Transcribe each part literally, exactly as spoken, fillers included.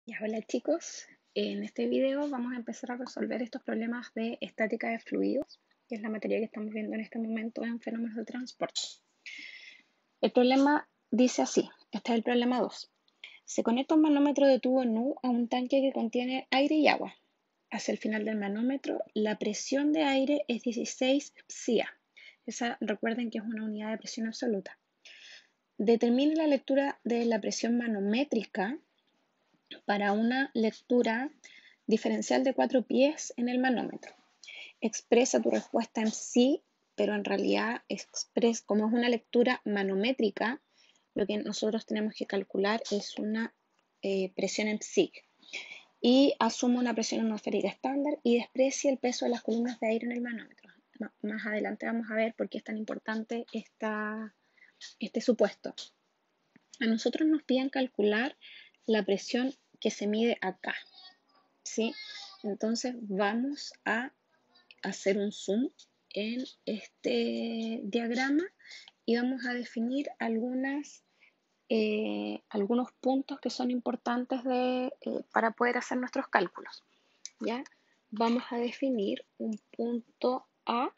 Ya, hola chicos, en este video vamos a empezar a resolver estos problemas de estática de fluidos, que es la materia que estamos viendo en este momento en fenómenos de transporte. El problema dice así, este es el problema dos. Se conecta un manómetro de tubo nu a un tanque que contiene aire y agua. Hacia el final del manómetro, la presión de aire es dieciséis psia. Esa, recuerden que es una unidad de presión absoluta. Determine la lectura de la presión manométrica para una lectura diferencial de cuatro pies en el manómetro. Expresa tu respuesta en sí, pero en realidad expresa, como es una lectura manométrica, lo que nosotros tenemos que calcular es una eh, presión en psi. Y asume una presión atmosférica estándar y desprecia el peso de las columnas de aire en el manómetro. Más adelante vamos a ver por qué es tan importante esta, este supuesto. A nosotros nos piden calcular la presión que se mide acá, ¿sí? Entonces vamos a hacer un zoom en este diagrama y vamos a definir algunas, eh, algunos puntos que son importantes de, eh, para poder hacer nuestros cálculos, ¿ya? Vamos a definir un punto A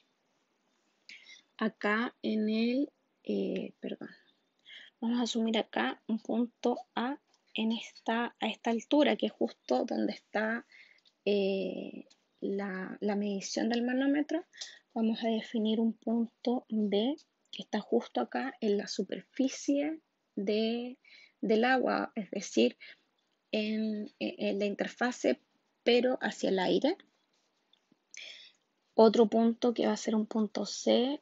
acá en el, eh, perdón, vamos a asumir acá un punto A en esta, a esta altura, que es justo donde está eh, la, la medición del manómetro. Vamos a definir un punto B que está justo acá en la superficie de, del agua, es decir, en, en la interfase, pero hacia el aire. Otro punto que va a ser un punto C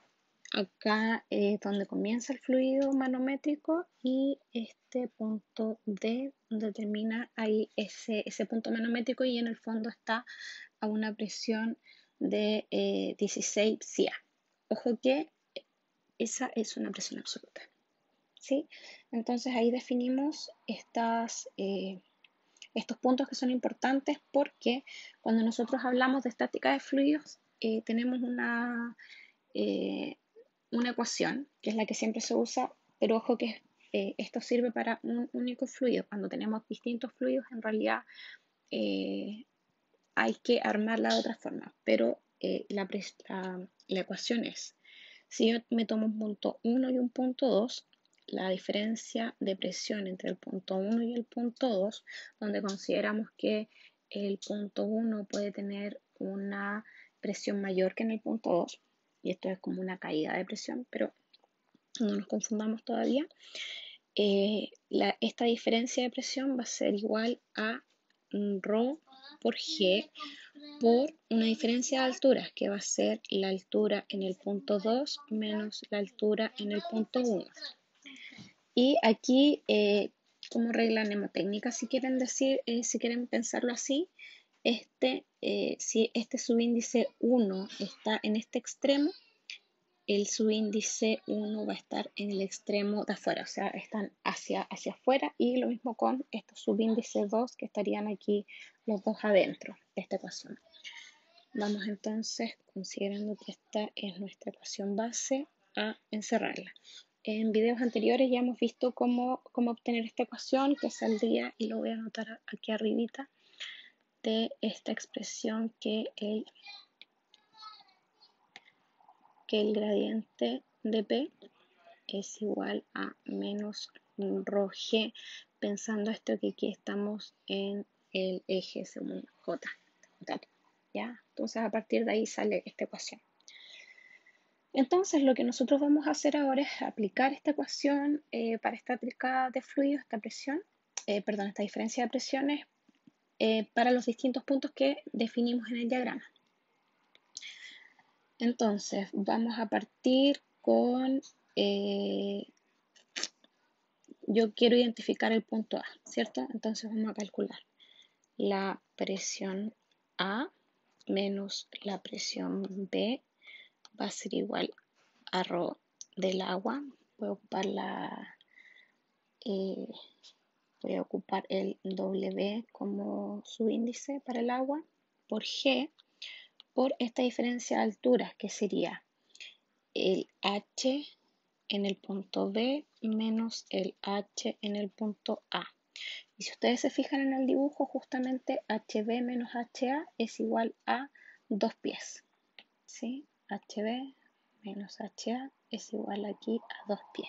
acá es donde comienza el fluido manométrico y este punto D donde termina ahí ese, ese punto manométrico y en el fondo está a una presión de eh, dieciséis psia. Ojo que esa es una presión absoluta, ¿sí? Entonces ahí definimos estas, eh, estos puntos que son importantes porque cuando nosotros hablamos de estática de fluidos eh, tenemos una... Eh, una ecuación, que es la que siempre se usa, pero ojo que eh, esto sirve para un único fluido. Cuando tenemos distintos fluidos, en realidad eh, hay que armarla de otra forma, pero eh, la, la, la ecuación es, si yo me tomo un punto uno y un punto dos, la diferencia de presión entre el punto uno y el punto dos, donde consideramos que el punto uno puede tener una presión mayor que en el punto dos, y esto es como una caída de presión, pero no nos confundamos todavía, eh, la, esta diferencia de presión va a ser igual a ρ por G por una diferencia de alturas, que va a ser la altura en el punto dos menos la altura en el punto uno. Y aquí, eh, como regla mnemotécnica, si quieren decir, eh, si quieren pensarlo así, este, eh, si este subíndice uno está en este extremo, el subíndice uno va a estar en el extremo de afuera, o sea, están hacia, hacia afuera, y lo mismo con estos subíndices dos que estarían aquí los dos adentro de esta ecuación. Vamos entonces, considerando que esta es nuestra ecuación base, a encerrarla. En videos anteriores ya hemos visto cómo, cómo obtener esta ecuación, que saldría, y lo voy a anotar aquí arribita, de esta expresión que el, que el gradiente de P es igual a menos rho G, pensando esto que aquí estamos en el eje según J. ¿Ya? Entonces a partir de ahí sale esta ecuación. Entonces lo que nosotros vamos a hacer ahora es aplicar esta ecuación eh, para estática de fluidos, esta presión, eh, perdón, esta diferencia de presiones eh, para los distintos puntos que definimos en el diagrama. Entonces vamos a partir con, eh, yo quiero identificar el punto A, ¿cierto? Entonces vamos a calcular la presión A menos la presión B va a ser igual a ρ del agua. Voy a ocupar la eh, voy a ocupar el W como subíndice para el agua por G por esta diferencia de alturas, que sería el H en el punto B menos el H en el punto A. Y si ustedes se fijan en el dibujo, justamente H B menos H A es igual a dos pies. ¿Sí? H B menos H A es igual aquí a dos pies.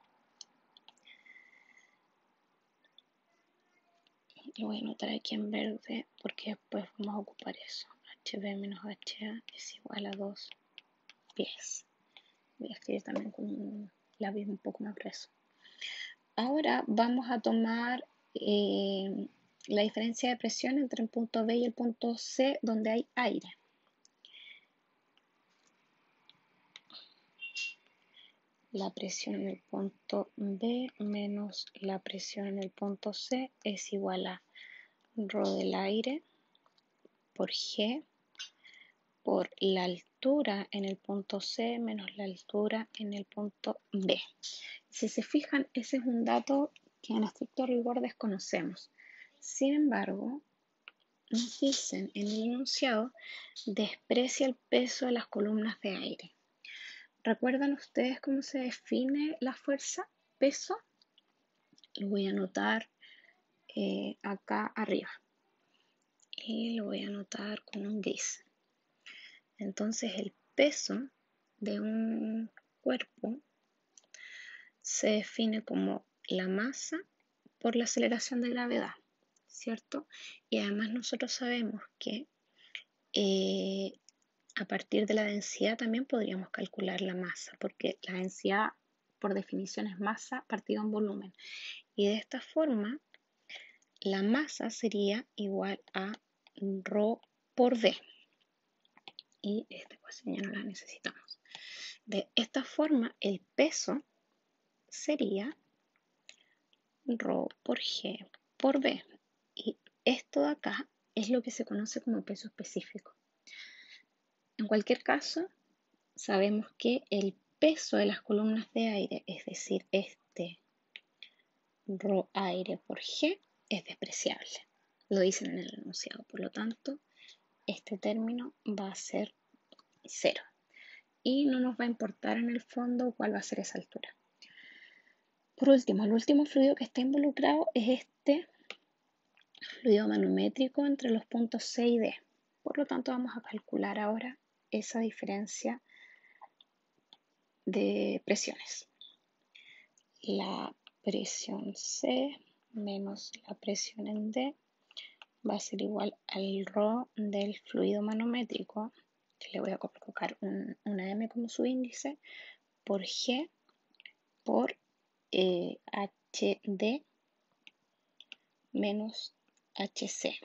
Lo voy a anotar aquí en verde porque después vamos a ocupar eso. H B menos H A es igual a dos pies. Voy a escribir también con un lápiz un poco más grueso. Ahora vamos a tomar eh, la diferencia de presión entre el punto B y el punto C donde hay aire. La presión en el punto B menos la presión en el punto C es igual a rho del aire por G por la altura en el punto C menos la altura en el punto B. Si se fijan, ese es un dato que en estricto rigor desconocemos. Sin embargo, nos dicen en el enunciado, desprecia el peso de las columnas de aire. ¿Recuerdan ustedes cómo se define la fuerza? Peso. Lo voy a anotar eh, acá arriba. Y lo voy a anotar con un gris. Entonces el peso de un cuerpo se define como la masa por la aceleración de gravedad, ¿cierto? Y además nosotros sabemos que eh, a partir de la densidad también podríamos calcular la masa, porque la densidad por definición es masa partido en volumen. Y de esta forma, la masa sería igual a rho por V. Y esta ecuación ya no la necesitamos. De esta forma, el peso sería rho por G por V. Y esto de acá es lo que se conoce como peso específico. En cualquier caso, sabemos que el peso de las columnas de aire, es decir, este rho aire por G, es despreciable. Lo dicen en el enunciado. Por lo tanto, este término va a ser cero. Y no nos va a importar en el fondo cuál va a ser esa altura. Por último, el último fluido que está involucrado es este fluido manométrico entre los puntos C y D. Por lo tanto, vamos a calcular ahora esa diferencia de presiones. La presión C menos la presión en D va a ser igual al rho del fluido manométrico, que le voy a colocar un, una M como su índice, por G por eh, H D menos H C.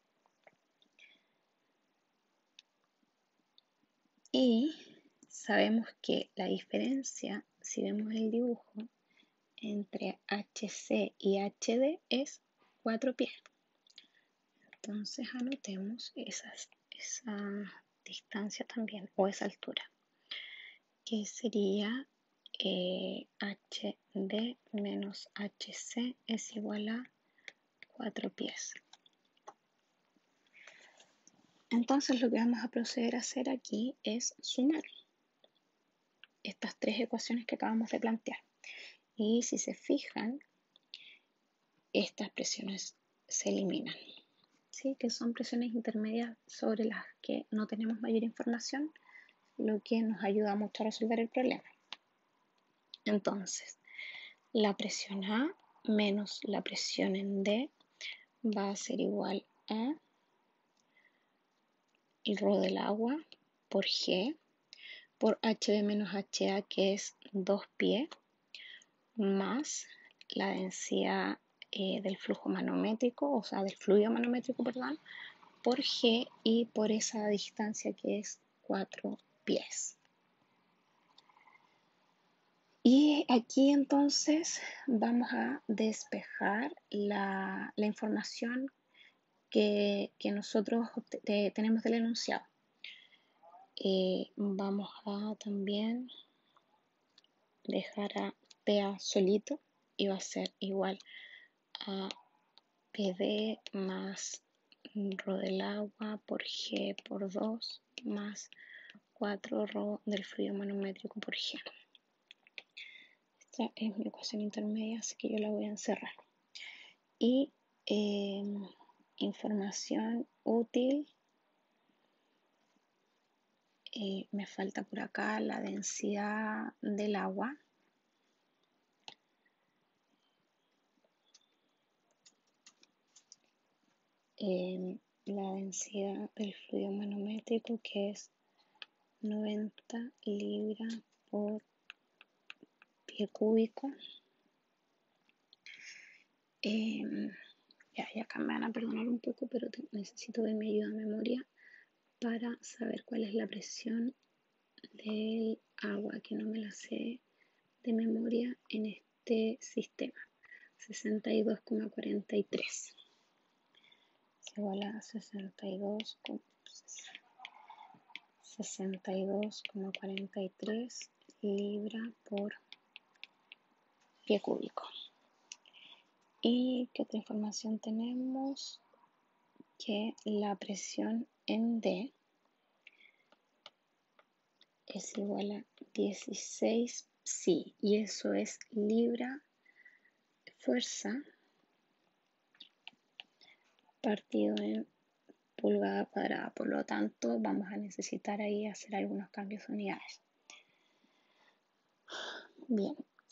Y sabemos que la diferencia, si vemos el dibujo, entre H C y H D es cuatro pies. Entonces anotemos esas, esa distancia también, o esa altura, que sería eh, H D menos H C es igual a cuatro pies. Entonces lo que vamos a proceder a hacer aquí es sumar estas tres ecuaciones que acabamos de plantear. Y si se fijan, estas presiones se eliminan, ¿sí? Que son presiones intermedias sobre las que no tenemos mayor información, lo que nos ayuda mucho a resolver el problema. Entonces, la presión A menos la presión en D va a ser igual a el rho del agua por G por H B menos H A, que es dos pi, más la densidad eh, del flujo manométrico, o sea, del fluido manométrico, perdón, por G y por esa distancia que es cuatro pies. Y aquí entonces vamos a despejar la, la información que, que nosotros te, tenemos del enunciado. Eh, vamos a también dejar a P A solito y va a ser igual a P D más rho del agua por G por dos más cuatro rho del fluido manométrico por G. Esta es mi ecuación intermedia, así que yo la voy a encerrar. Y eh, información útil. Eh, me falta por acá la densidad del agua. Eh, la densidad del fluido manométrico, que es noventa libras por pie cúbico. Eh, ya, ya acá me van a perdonar un poco, pero te, necesito de mi ayuda de memoria para saber cuál es la presión del agua, que no me la sé de memoria en este sistema. sesenta y dos coma cuarenta y tres es igual a sesenta y dos coma cuarenta y tres libras por pie cúbico. ¿Y qué otra información tenemos? Que la presión en D es igual a dieciséis psi, y eso es libra fuerza partido en pulgada cuadrada. Por lo tanto, vamos a necesitar ahí hacer algunos cambios de unidades. Bien,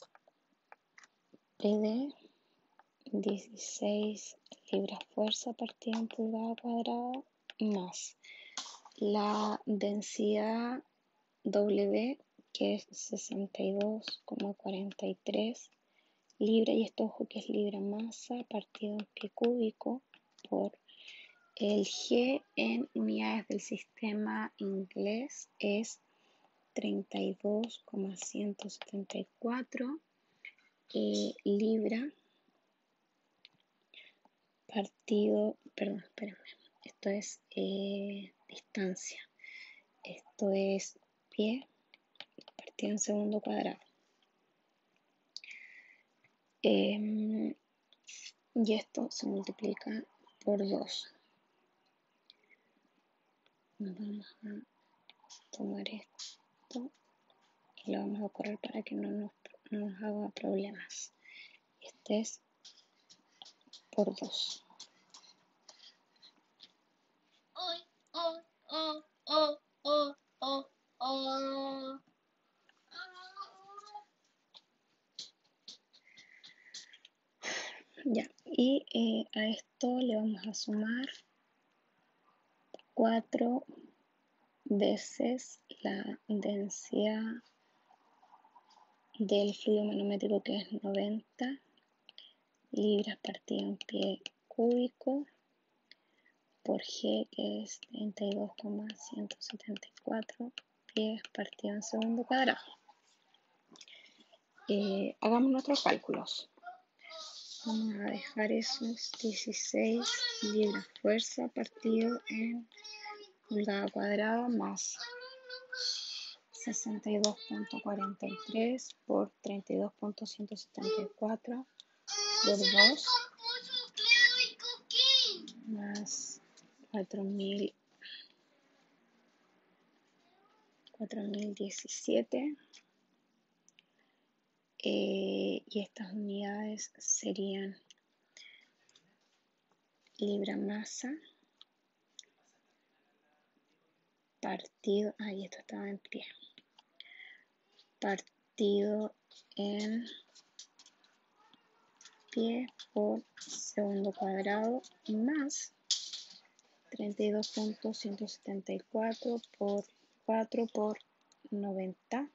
P D, dieciséis libras fuerza partido en pulgada cuadrada más la densidad W, que es sesenta y dos coma cuarenta y tres libra, y esto ojo que es libra masa partido en pie cúbico, por el G en unidades del sistema inglés es treinta y dos coma ciento setenta y cuatro eh, libra partido, perdón, espérenme, esto es eh, distancia, esto es pie partido en segundo cuadrado. Eh, y esto se multiplica por dos. Vamos a tomar esto y lo vamos a correr para que no nos, no nos haga problemas. Este es por dos. Oh, oh, oh, oh, oh, oh. Ya, y eh, a esto le vamos a sumar cuatro veces la densidad del fluido manométrico, que es noventa libras partido en pie cúbico, por G, que es treinta y dos coma ciento setenta y cuatro pies partido en segundo cuadrado. Eh, hagamos nuestros cálculos. Vamos a dejar esos dieciséis libras fuerza partido en pulgada cuadrada más sesenta y dos punto cuarenta y tres por treinta y dos punto ciento setenta y cuatro por dos más cuatro mil diecisiete. Eh, y estas unidades serían libra masa partido, ahí esto estaba en pie, partido en pie por segundo cuadrado más treinta y dos punto ciento setenta y cuatro por cuatro por noventa.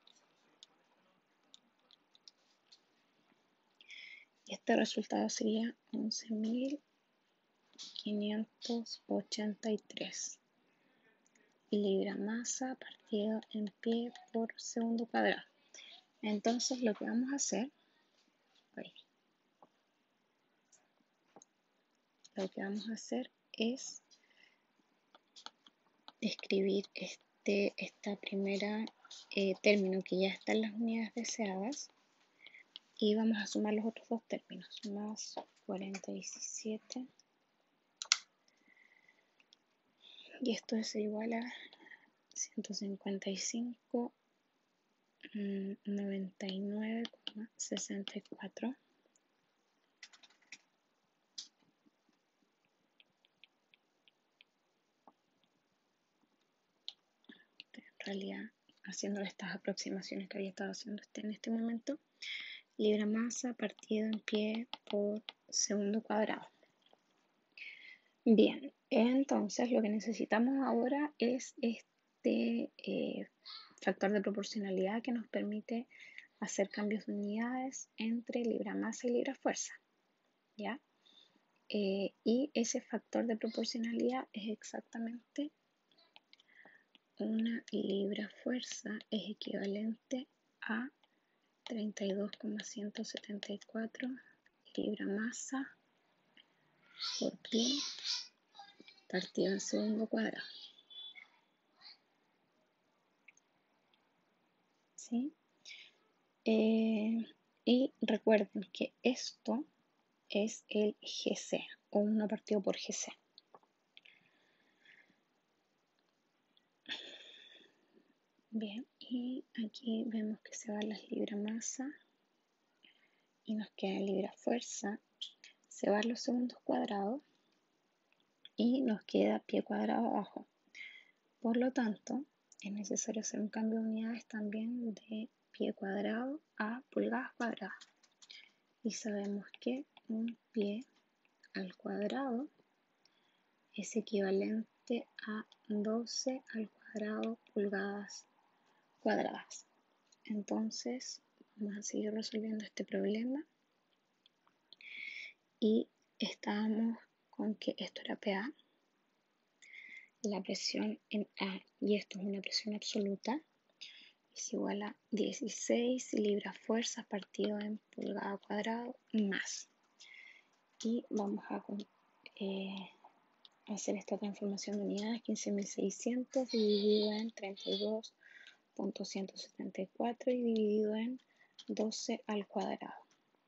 Y este resultado sería once mil quinientos ochenta y tres libra masa partido en pie por segundo cuadrado. Entonces lo que vamos a hacer, uy, lo que vamos a hacer es escribir este esta primera eh, término que ya está en las unidades deseadas, y vamos a sumar los otros dos términos, más cuarenta y siete, y esto es igual a ciento cincuenta y cinco noventa y nueve coma sesenta y cuatro realidad, haciendo estas aproximaciones que había estado haciendo este, en este momento, libra masa partido en pie por segundo cuadrado. Bien, entonces lo que necesitamos ahora es este eh, factor de proporcionalidad que nos permite hacer cambios de unidades entre libra masa y libra fuerza, ¿ya? Eh, y ese factor de proporcionalidad es exactamente una libra fuerza es equivalente a treinta y dos coma ciento setenta y cuatro libra masa por pie partido en segundo cuadrado. ¿Sí? Eh, y recuerden que esto es el G C, o uno partido por G C. Bien, y aquí vemos que se van las libras masa y nos queda libra fuerza, se van los segundos cuadrados y nos queda pie cuadrado abajo. Por lo tanto, es necesario hacer un cambio de unidades también de pie cuadrado a pulgadas cuadradas. Y sabemos que un pie al cuadrado es equivalente a doce al cuadrado pulgadas cuadradas. Entonces, vamos a seguir resolviendo este problema. Y estábamos con que esto era P A, la presión en A, y esto es una presión absoluta, es igual a dieciséis libras fuerzas partido en pulgada cuadrado más. Y vamos a eh, hacer esta transformación de unidades, quince mil seiscientos dividido en treinta y dos punto ciento setenta y cuatro y dividido en doce al cuadrado.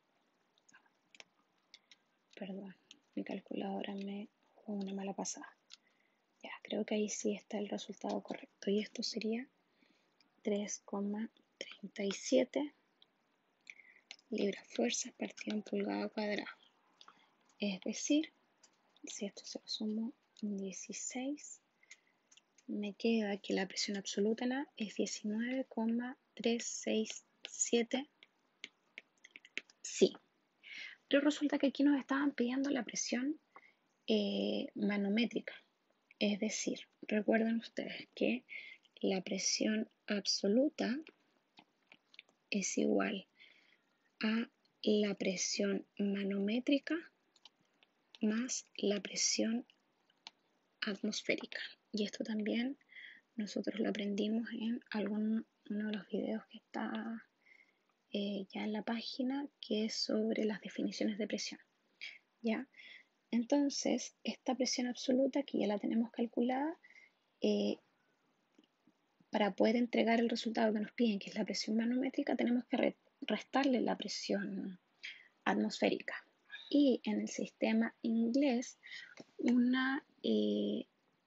Perdón, mi calculadora me jugó una mala pasada. Ya, creo que ahí sí está el resultado correcto. Y esto sería tres coma treinta y siete libras fuerzas partido en pulgada cuadrada. Es decir, si esto se lo sumo dieciséis, me queda que la presión absoluta en A es diecinueve coma trescientos sesenta y siete. Sí, pero resulta que aquí nos estaban pidiendo la presión eh, manométrica. Es decir, recuerden ustedes que la presión absoluta es igual a la presión manométrica más la presión atmosférica. Y esto también nosotros lo aprendimos en algún, uno de los videos que está eh, ya en la página, que es sobre las definiciones de presión. ¿Ya? Entonces, esta presión absoluta, que ya la tenemos calculada, eh, para poder entregar el resultado que nos piden, que es la presión manométrica, tenemos que re restarle la presión atmosférica. Y en el sistema inglés, una, eh,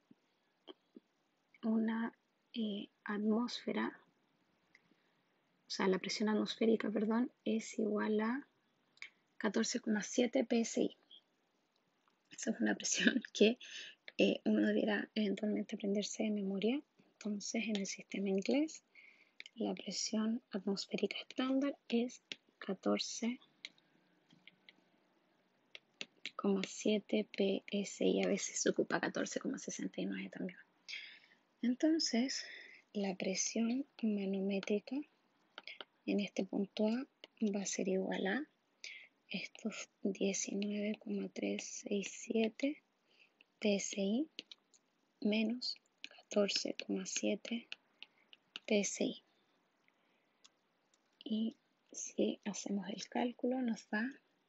una eh, atmósfera, o sea, la presión atmosférica, perdón, es igual a catorce coma siete P S I. Esa es una presión que eh, uno debiera eventualmente aprenderse de memoria. Entonces, en el sistema inglés, la presión atmosférica estándar es catorce coma siete P S I, a veces se ocupa catorce coma sesenta y nueve también. Entonces, la presión manométrica en este punto A va a ser igual a estos diecinueve coma trescientos sesenta y siete P S I menos catorce coma siete P S I. Y si hacemos el cálculo, nos da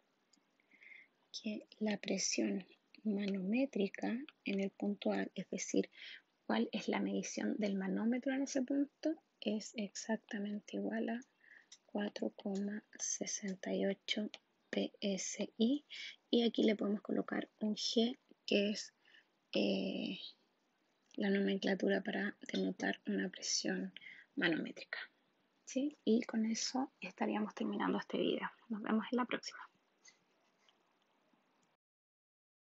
que la presión manométrica en el punto A, es decir, cuál es la medición del manómetro en ese punto, es exactamente igual a cuatro coma sesenta y ocho P S I. Y aquí le podemos colocar un G, que es eh, la nomenclatura para denotar una presión manométrica. ¿Sí? Y con eso estaríamos terminando este video. Nos vemos en la próxima.